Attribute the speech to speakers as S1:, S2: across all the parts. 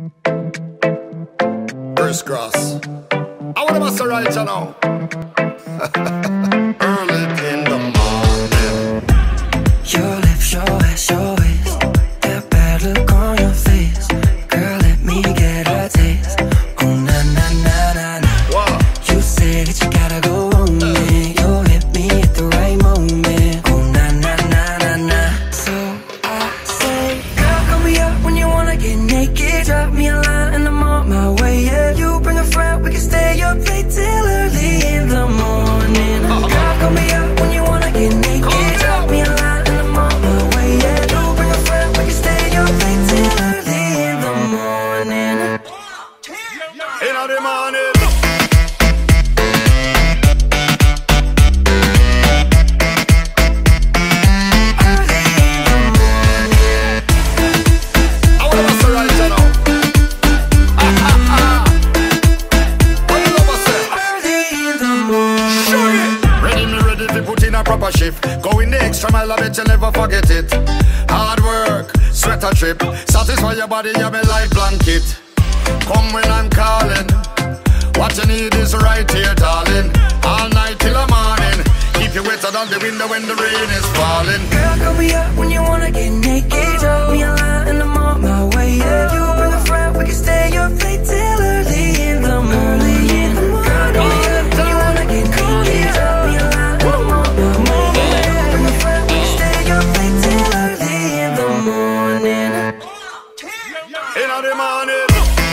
S1: Crisscross. I want to master right now. Early in the morning.
S2: Your lips, your ass, your waist. That bad look on your face. Girl, let me get a taste. Oh, na na na na na.
S1: Wow.
S2: You say that you gotta go on me. You hit me at the right moment. Oh, na na na na na. So I say, girl, call me up when you wanna get naked. Drop me a line and I'm on my way. Yeah, you bring a friend, we can stay up late till early in the morning. Girl, call me up when you wanna get naked. Drop me a line and I'm on my way. Yeah, you bring a friend, we can stay up late till early in the morning.
S1: In the morning. Proper shift, going the extra mile, I bet you never forget it. Hard work, sweat a trip, satisfy your body, you're my life blanket. Come when I'm calling, what you need is right here, darling. All night till the morning, keep you wetter than the window when the rain is falling.
S2: Girl, call me up when you wanna get naked. Drop me a line and I'm on my way. Yeah, you bring a friend, we can stay up late till early in the morning. Girl, call me up when you wanna get naked. Drop me a line and I'm on my way. Yeah, bring a friend, we can stay up late till early in the morning.
S1: In the morning.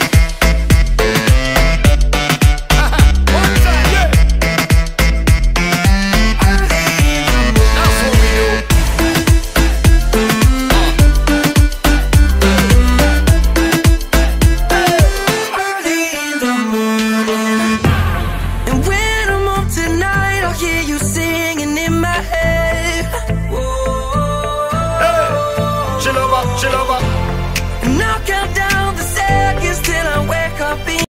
S2: Hear you singing in my head. Whoa.
S1: Hey, chill over, chill over.
S2: And I'll count down the seconds till I wake up in